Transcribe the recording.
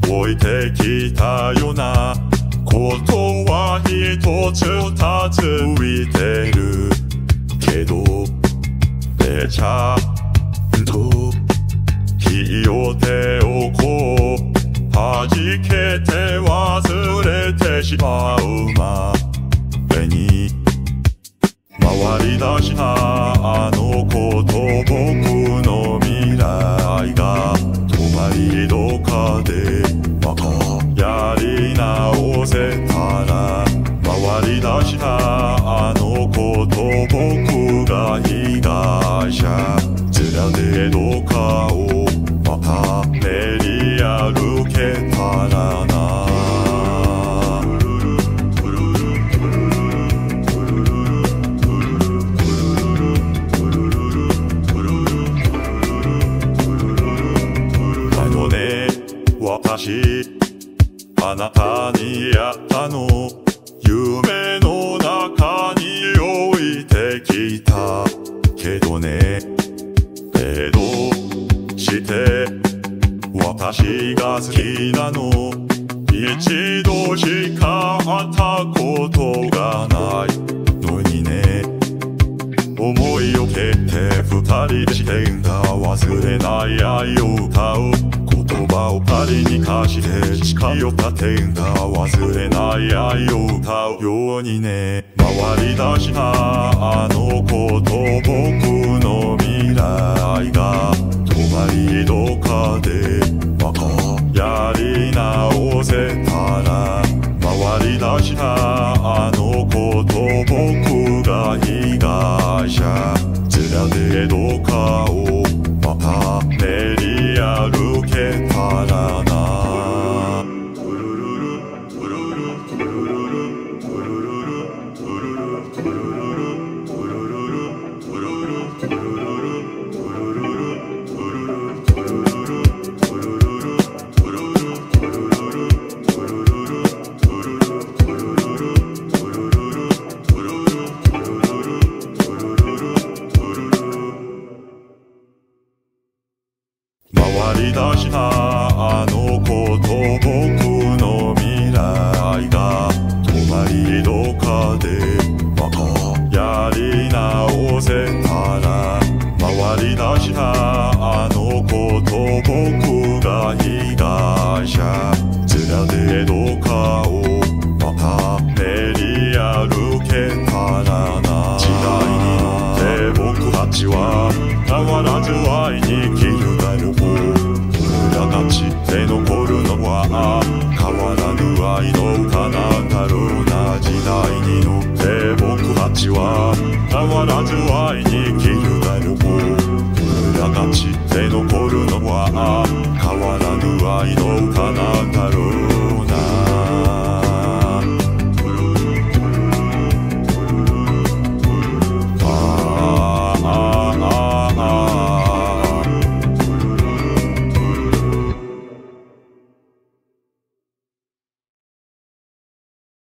置いてきたようなことは一つ二つ浮いてるけど、ちゃんと気を手をこう弾けて忘れてしまうまでに、回り出したあの子と僕の未来が止まりどかでまたやり直せたら、回り出したあの子と僕が被害者面でどかをまた練り歩けたらな。だよね、私あなたにやったの夢の中に置いてきたけどね、どうして私が好きなの、一度しか会ったことがないのにね、思いを蹴って二人でしてんだ忘れない愛を歌う、言葉をパリに貸して誓いを立てんだ忘れない愛を歌うようにね、回り出したあの子と僕の未来が止まりどかでまたやり直せたら、回り出したあの子と僕が被害者面でどかをまた練り歩けたらな。回り出したあの子と僕の未来が止まりどかでまたやり直せたら、回り出したあの子と僕が被害者面でどかをまた練り歩けたらな。時代に乗って僕たちは